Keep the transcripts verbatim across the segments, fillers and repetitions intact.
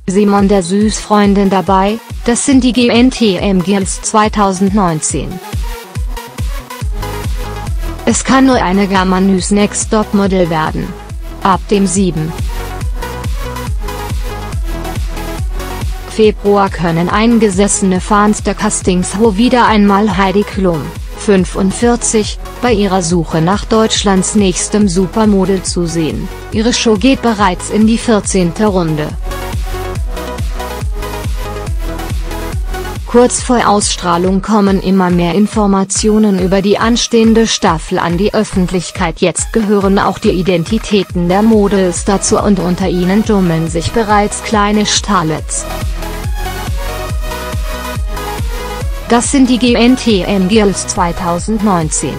Simon der Süßfreundin dabei, das sind die G N T M Girls zweitausendneunzehn. Es kann nur eine Germany's Next Top Model werden. Ab dem siebten Februar können eingesessene Fans der Castingshow wieder einmal Heidi Klum, fünfundvierzig, bei ihrer Suche nach Deutschlands nächstem Supermodel zusehen. Ihre Show geht bereits in die vierzehnte Runde. Kurz vor Ausstrahlung kommen immer mehr Informationen über die anstehende Staffel an die Öffentlichkeit. Jetzt gehören auch die Identitäten der Models dazu und unter ihnen tummeln sich bereits kleine Starlets. Das sind die G N T M Girls zweitausendneunzehn.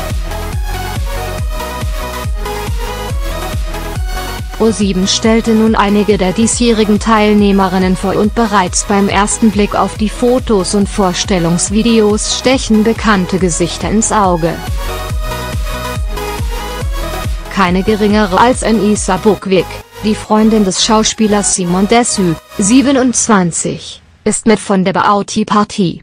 ProSieben stellte nun einige der diesjährigen Teilnehmerinnen vor und bereits beim ersten Blick auf die Fotos und Vorstellungsvideos stechen bekannte Gesichter ins Auge. Keine geringere als Anissa Buchwig, die Freundin des Schauspielers Simon Dessu, siebenundzwanzig, ist mit von der Beauty-Party.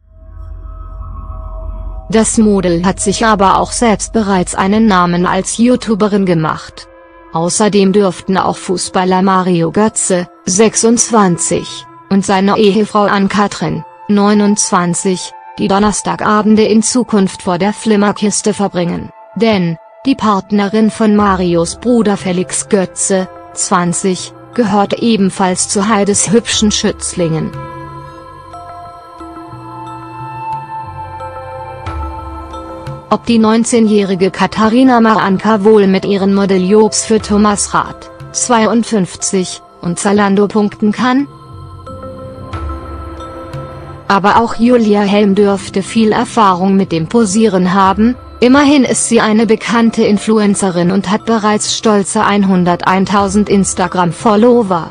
Das Model hat sich aber auch selbst bereits einen Namen als YouTuberin gemacht. Außerdem dürften auch Fußballer Mario Götze, sechsundzwanzig, und seine Ehefrau Ann-Kathrin, neunundzwanzig, die Donnerstagabende in Zukunft vor der Flimmerkiste verbringen, denn die Partnerin von Marios Bruder Felix Götze, zwanzig, gehört ebenfalls zu Heides hübschen Schützlingen. Ob die neunzehnjährige Katharina Maranka wohl mit ihren Modeljobs für Thomas Rath, zweiundfünfzig, und Zalando punkten kann? Aber auch Julia Helm dürfte viel Erfahrung mit dem Posieren haben, immerhin ist sie eine bekannte Influencerin und hat bereits stolze hunderteintausend Instagram-Follower.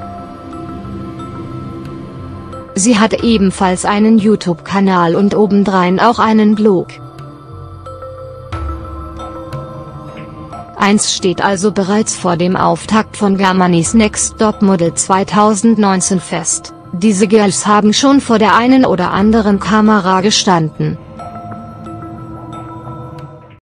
Sie hat ebenfalls einen YouTube-Kanal und obendrein auch einen Blog. Eins steht also bereits vor dem Auftakt von Germany's Next Top Model zweitausendneunzehn fest: Diese Girls haben schon vor der einen oder anderen Kamera gestanden.